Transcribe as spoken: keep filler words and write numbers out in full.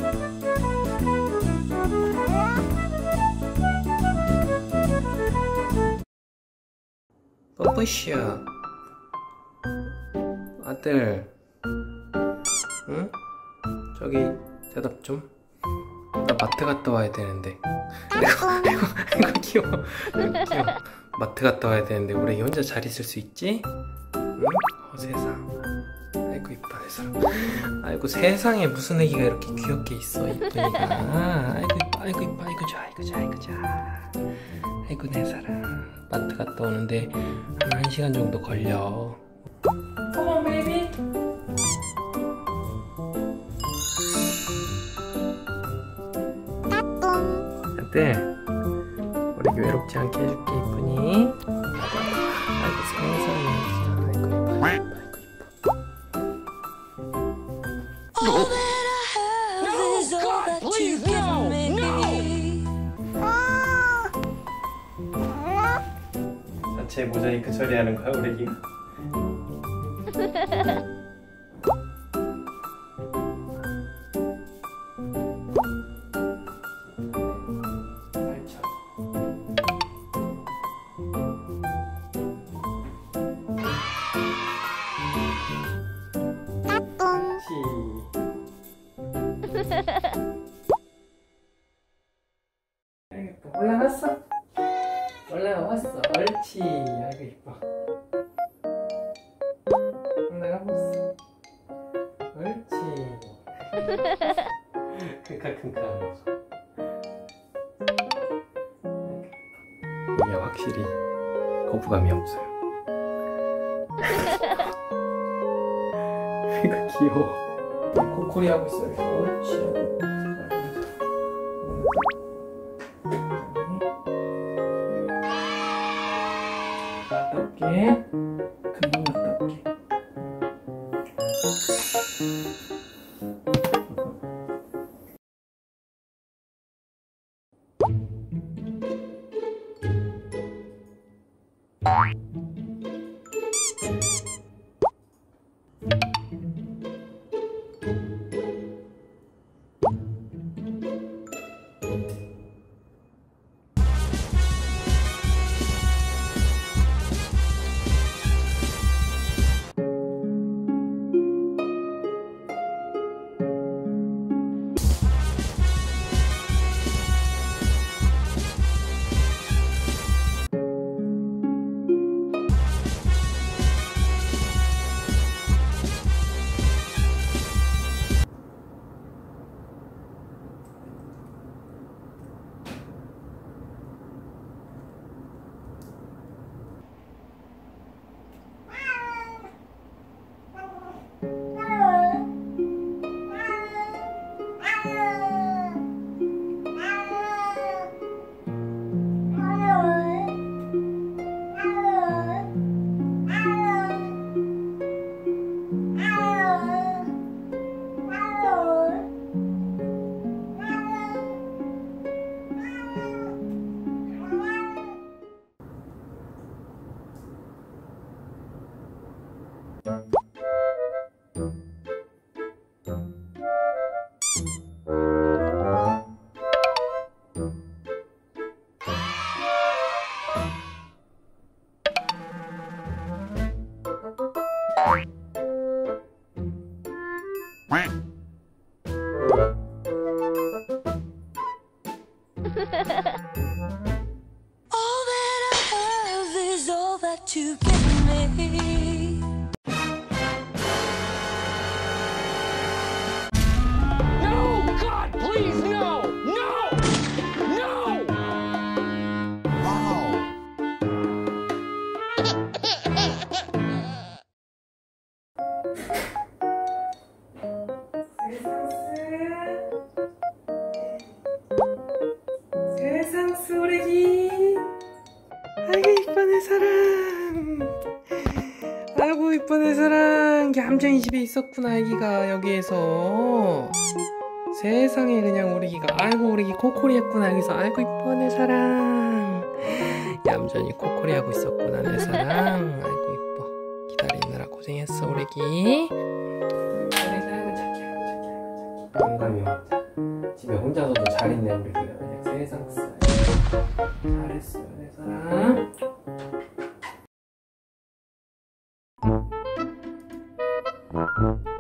뽀뽀시야 아들. 응? 저기 대답 좀. 나 마트 갔다 와야 되는데. 아이고 아이고 아이고 귀여워. 아이고 귀여워. 마트 갔다 와야 되는데 우리 애기 혼자 잘 있을 수 있지? 응? 어 세상. 아이고 이뻐 내 사람. 아이고 세상에 무슨 애기가 이렇게 귀엽게 있어 이쁘니까. 아이고 이뻐 아이고 이뻐 아이고 좋아 아이고 좋아 아이고 좋아. 아이고 내 사람. 마트 갔다 오는데 한 한 시간 정도 걸려. 컴온 베이비. 아들 우리 외롭지 않게 해줄게 이쁘니? 아이고 세상에. 아이고 이뻐 아이고 이뻐. 자체 모자이크 처리하는 거야 우리 애기가? 올라갔어? 올라왔어. 옳지. 아이고 이뻐. 올라가봤어. 옳지. 크카크카. 이게 확실히 거부감이 없어요. 이거 귀여워. 코코리 하고 있어요. 옳지. 갔다 올게. 금방 갔다 올게. All that I have is all that you give me. No, God, please, no, no, no. Wow. 세상 쓰레기. 아이고 이뻐 내 사랑. 아이고 이뻐 내 사랑. 얌전히 집에 있었구나 애기가 여기에서. 세상에 그냥 우리 애기가 아이고 우리 애기 코코리 했구나 여기서. 아이고 이뻐 내 사랑. 얌전히 코코리 하고 있었구나 내 사랑. 아이고 이뻐. 기다리느라 고생했어 우리 애기. 우리 애기 아이고 착해 착해. 영감이 왔다. 집에 혼자서도 잘 있네 우리 리아. 그냥 세상 살 잘했어요 내 사랑.